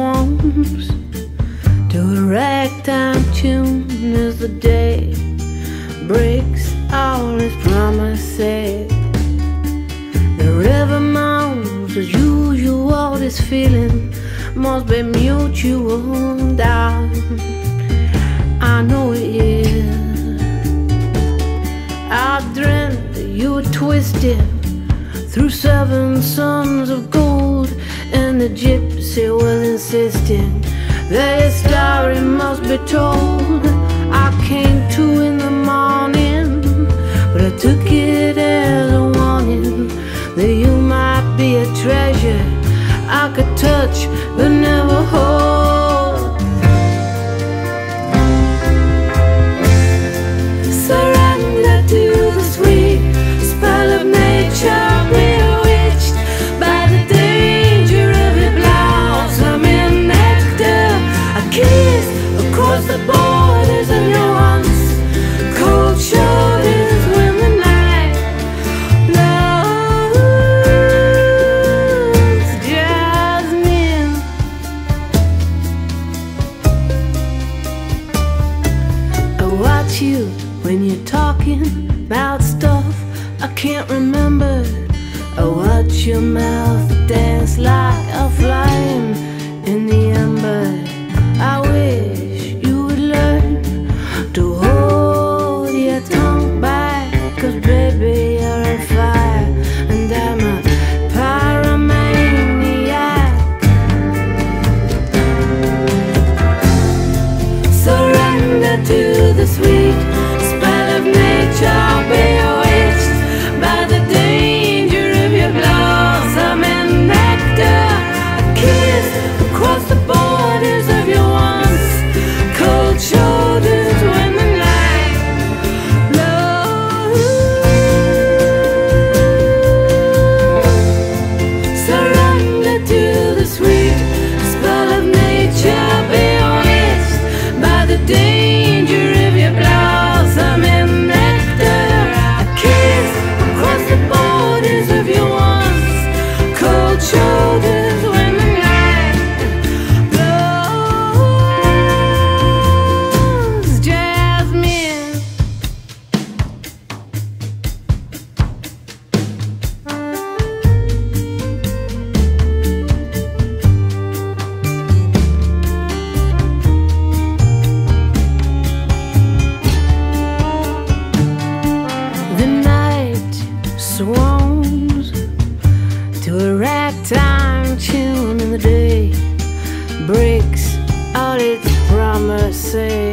swarms to a ragtime tune as the day breaks all its promises. The river moans as usual. This feeling must be mutual, darling. I know it is. I dreamt that you were twisted through 7 suns of gold, and the gypsy was insisting that your story must be told. I came to in the morning, but I took it as a warning that you might be a treasure I could touch but never hold. Surrender to the sweet spell of nature, bewitched by the danger of your blossoming nectar. A kiss across the borders of your once cold shoulders when the night blows. Jasmine, I watch you when you're talking about stuff I can't remember. I watch your mouth dance like a flame in the ember. I wish you would learn to hold your tongue back, 'cause baby you're on fire and I'm a pyromaniac. Surrender to the sweet spell of nature, bewitched by the danger of your blossoming nectar. A kiss across the borders of your once cold shoulders when the night blows. Surrender to the sweet spell of nature, bewitched by the danger of your blossoming nectar. A kiss across the borders of your once cold shoulders when the night blows. Jasmine. The night swarms to a ragtime tune, and the day breaks all its promises.